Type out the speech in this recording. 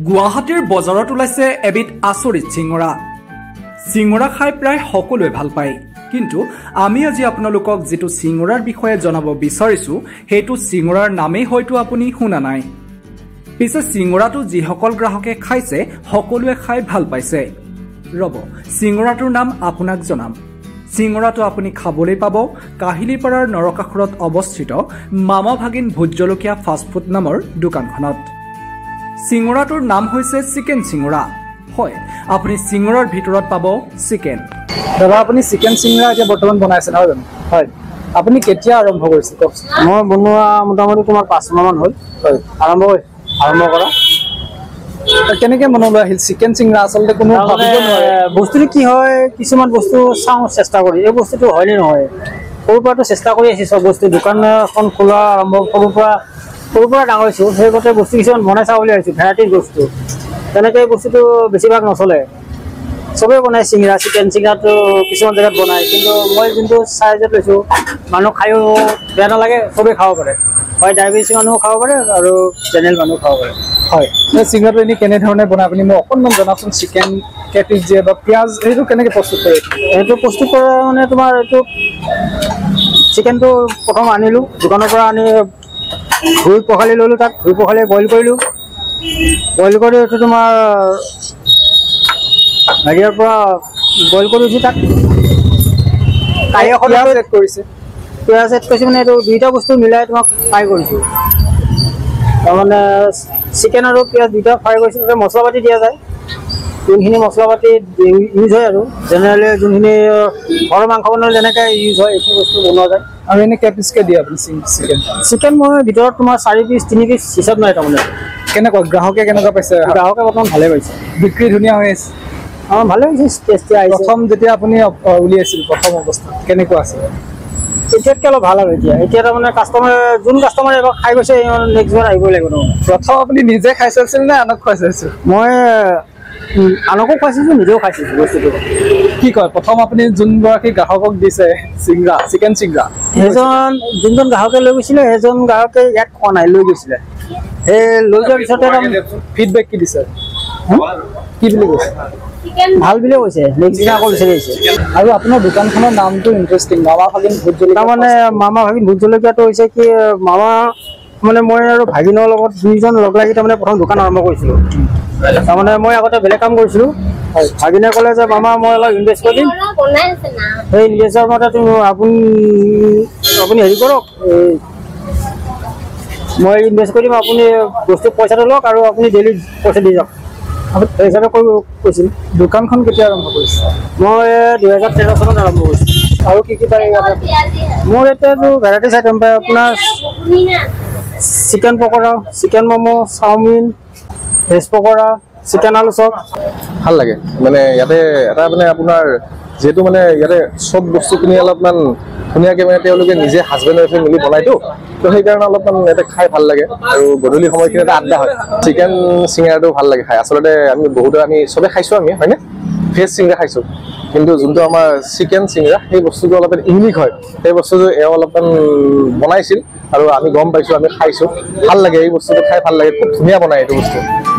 গুৱাহাটীৰ বজাৰত ওলাইছে এবিধ আচৰিত চিঙৰা। চিঙৰা খাই প্ৰায় সকলোৱে ভাল পায়, কিন্তু আমি আজি আপোনালোকক যেটো চিঙৰাৰ বিষয়ে জনাব বিচাৰিছো হেতু চিঙৰাৰ নামেই হয়তো আপুনি শুনা নাই। পিছে চিঙৰাটো যিসকল গ্ৰাহকে খাইছে সকলোৱে খাই ভাল পাইছে। ৰব, চিঙৰাটোৰ নাম আপোনাক জনাম। চিঙৰাটো আপুনি খাবলৈ পাব কাহিলীপাৰাৰ নৰকাসুৰত অৱস্থিত মামা ভাগিন ভোট জলকীয়া ফাষ্টফুড নামৰ দোকানখনত। চিঙৰাটোৰ নাম হৈছে চিকেন চিঙৰা। হয়, আপুনি চিঙৰাৰ ভিতৰত পাব চিকেন। দাদা, আপুনি চিকেন চিঙৰা এতিয়া বৰ্তমান বনাইছে নহয় জানো? হয়। আপুনি কেতিয়া আৰম্ভ কৰিছে কওকচোন? মই বনোৱা মোটামুটি তোমাৰ 5 মাহ মান হ'ল। হয়, আৰম্ভ কৰা। কেনেকৈ মনলৈ আহিল চিকেন চিঙৰা? আচলতে কোনো ভাবিব নোৱাৰে। বস্তুটো কি হয়, কিছুমান বস্তু চাওঁ চেষ্টা কৰি, এই বস্তুটো হয়নে নহয়। সৰুৰ পৰাতো চেষ্টা কৰি আছি চব বস্তু। দোকান এখন খোলা আৰম্ভ সৰুৰ পৰা ডাঙৰ হৈছোঁ। সেই গোটে বস্তু কিছুমান বনাই চাওঁ বুলি ভাবিছোঁ, ভেৰাইটিজ বস্তু। তেনেকৈ বস্তুটো বেছিভাগ নচলে, চবেই বনায় চিঙৰা, চিকেন চিঙৰাটো কিছুমান জেগাত বনায়, কিন্তু মই যোনটো চাইজত লৈছোঁ মানুহ খায়ো বেয়া নালাগে, চবেই খাব পাৰে। হয়, ডায়েবেটিছ মানুহো খাব পাৰে আৰু জেনেৰেল মানুহো খাব পাৰে। হয়, চিঙৰাটো এনেই কেনেধৰণে বনায় আপুনি মোক অকণমান জনাওকচোন। চিকেন কেটিছ দিয়ে বা পিঁয়াজ, সেইটো কেনেকৈ প্ৰস্তুত কৰে? সেইটো প্ৰস্তুত কৰা মানে তোমাৰ এইটো চিকেনটো প্ৰথম আনিলোঁ, দোকানৰ পৰা আনি ধুই পখালি ল'লোঁ, তাত ধুই পখালি বইল কৰিলোঁ। বইল কৰি এইটো তোমাৰ হেৰিয়াৰ পৰা বইল কৰি উঠি তাত পিঁয়াজ এড কৰিছে। পিঁয়াজ এড কৰিছোঁ মানে এইটো দুইটা বস্তু মিলাই তোমাক ফ্ৰাই কৰিছোঁ। তাৰমানে চিকেন আৰু পিঁয়াজ দুইটা ফ্ৰাই কৰিছোঁ। তাতে মছলা পাতি দিয়া যায়, যোনখিনি মছলা পাতি ইউজ হয় আৰু জেনেৰেলি যোনখিনি ঘৰৰ মাংস বনালে যেনেকৈ ইউজ হয় এইখিনি বস্তু বনোৱা যায়। আৰু এনেই কেইপিচকৈ দিয়ে আপুনি চিকেন? মই ভিতৰত তোমাৰ 4 পিচ 3 পিচ হিচাপ নাই। তাৰমানে কেনেকুৱা গ্ৰাহকে কেনেকুৱা পাইছে? গ্ৰাহকে বৰ্তমান ভালে পাইছে, বিক্ৰী ধুনীয়া হৈ আছে। অঁ, ভালে হৈছে, টেষ্টি আহিছে। প্ৰথম যেতিয়া আপুনি উলিয়াইছিল প্ৰথম অৱস্থাত কেনেকুৱা আছিল? এতিয়াতকৈ অলপ ভাল আৰু এতিয়া তাৰমানে যোন কাষ্টমাৰে এবাৰ খাই গৈছে নেক্সট বাৰ আহিবই লাগিব। প্ৰথম আপুনি নিজে খাই চাইছিল নে আনক খুৱাই চাইছিল? মই আনকো খুৱাইছিলোঁ, নিজেও খাইছিলোঁ বস্তুটো। কি কয়, প্ৰথম আপুনি যোনগৰাকী গ্ৰাহকক দিছে চিঙৰা, চিকেন চিঙৰা, যোনজন গ্ৰাহকে লৈ গৈছিলে সেইজন গ্ৰাহকে ইয়াত খোৱা নাই, লৈ গৈছিলে। সেই লৈ যোৱাৰ পিছতে ফিডবেক কি দিছে? কি বুলি কৈছে? ভাল বুলিয়ে কৈছে, নেক্সট দিনা আকৌ বিচাৰি আহিছে। আৰু আপোনাৰ দোকানখনৰ নামটো ইণ্টাৰেষ্টিং, মামা ভাগিন ভোট জলকীয়া। তাৰমানে মামা ভাগিন ভোট জলকীয়াটো হৈছে কি, মামা মানে মই আৰু ভাগিনৰ লগত দুইজন লগ লাগি তাৰমানে প্ৰথম দোকান আৰম্ভ কৰিছিলোঁ। তাৰমানে মই আগতে বেলেগ কাম কৰিছিলোঁ। ভাগিনে ক'লে যে মামা মই অলপ ইনভেষ্ট কৰি দিম, সেই ইনভেষ্টৰ মতে আপুনি হেৰি কৰক, মই ইনভেষ্ট কৰি দিম, আপুনি বস্তু পইচাটো লওক আৰু আপুনি ডেইলি পইচা দি যাওক, সেই হিচাপে কৈছিল। দোকানখন কেতিয়া আৰম্ভ কৰিছে? মই 2013 চনত আৰম্ভ কৰিছোঁ। আৰু কি কি পায় ইয়াতে? মোৰ এতিয়াতো ভেৰাইটিজ আইটেম পায়, আপোনাৰ chicken pakora, chicken momo', chowmein, veg pakora, chicken aloo chop. ভাল লাগে মানে ইয়াতে এটা মানে আপোনাৰ যিহেতু মানে ইয়াতে চব বস্তুখিনি অলপমান ধুনীয়াকৈ মানে তেওঁলোকে নিজে হাজবেণ্ড ৱাইফে মিলি বনাইতো, তো সেইকাৰণে অলপমান ইয়াতে খাই ভাল লাগে। আৰু গধূলি সময়খিনি এটা আড্ডা হয়। চিকেন চিঙৰাটো ভাল লাগে খাই। আচলতে আমি চবে খাইছোঁ, আমি হয়নে ভেজ চিঙৰা খাইছোঁ, কিন্তু যোনটো আমাৰ চিকেন চিঙৰা সেই বস্তুটো অলপমান ইউনিক হয়। সেই বস্তুটো এওঁ অলপমান বনাইছিল আৰু আমি গম পাইছোঁ, আমি খাইছোঁ, ভাল লাগে। এই বস্তুটো খাই ভাল লাগে, খুব ধুনীয়া বনায় এইটো বস্তু।